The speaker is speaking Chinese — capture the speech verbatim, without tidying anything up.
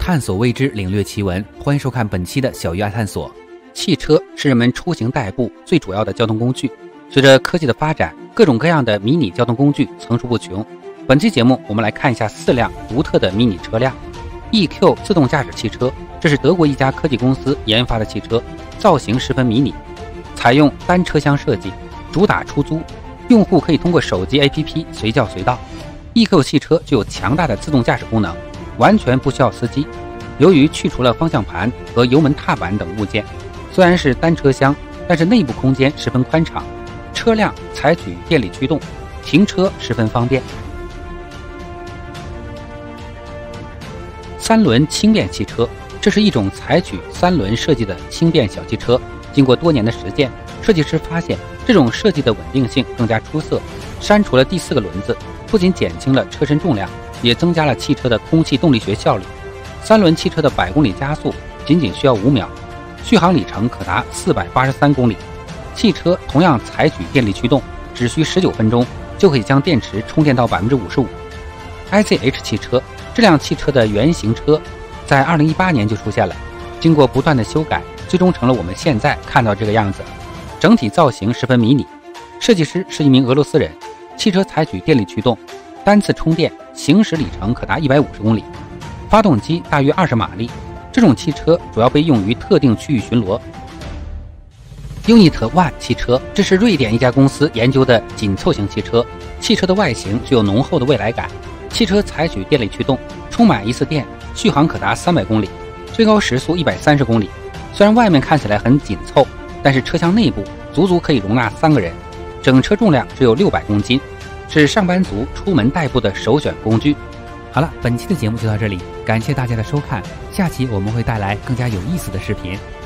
探索未知，领略奇闻，欢迎收看本期的小鱼爱探索。汽车是人们出行代步最主要的交通工具。随着科技的发展，各种各样的迷你交通工具层出不穷。本期节目，我们来看一下四辆独特的迷你车辆。E Q 自动驾驶汽车，这是德国一家科技公司研发的汽车，造型十分迷你，采用单车厢设计，主打出租，用户可以通过手机 A P P 随叫随到。E Q 汽车具有强大的自动驾驶功能，完全不需要司机。由于去除了方向盘和油门踏板等物件，虽然是单车厢，但是内部空间十分宽敞。车辆采取电力驱动，停车十分方便。三轮轻便汽车，这是一种采取三轮设计的轻便小汽车。经过多年的实践，设计师发现这种设计的稳定性更加出色。删除了第四个轮子，不仅减轻了车身重量，也增加了汽车的空气动力学效率。三轮汽车的百公里加速仅仅需要五秒，续航里程可达四百八十三公里。汽车同样采取电力驱动，只需十九分钟就可以将电池充电到 百分之五十五。 I Z H 汽车，这辆汽车的原型车在二零一八年就出现了，经过不断的修改，最终成了我们现在看到这个样子。整体造型十分迷你，设计师是一名俄罗斯人。汽车采取电力驱动，单次充电行驶里程可达一百五十公里，发动机大约二十马力。这种汽车主要被用于特定区域巡逻。Unit One 汽车，这是瑞典一家公司研究的紧凑型汽车。汽车的外形具有浓厚的未来感。汽车采取电力驱动，充满一次电续航可达三百公里，最高时速一百三十公里。虽然外面看起来很紧凑，但是车厢内部足足可以容纳三个人，整车重量只有六百公斤，是上班族出门代步的首选工具。好了，本期的节目就到这里，感谢大家的收看，下期我们会带来更加有意思的视频。